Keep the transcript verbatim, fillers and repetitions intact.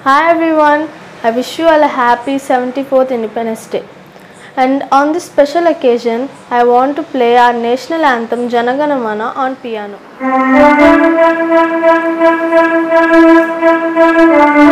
Hi everyone, I wish you all a happy seventy-fourth Independence Day. And on this special occasion, I want to play our national anthem Jana Gana Mana on piano.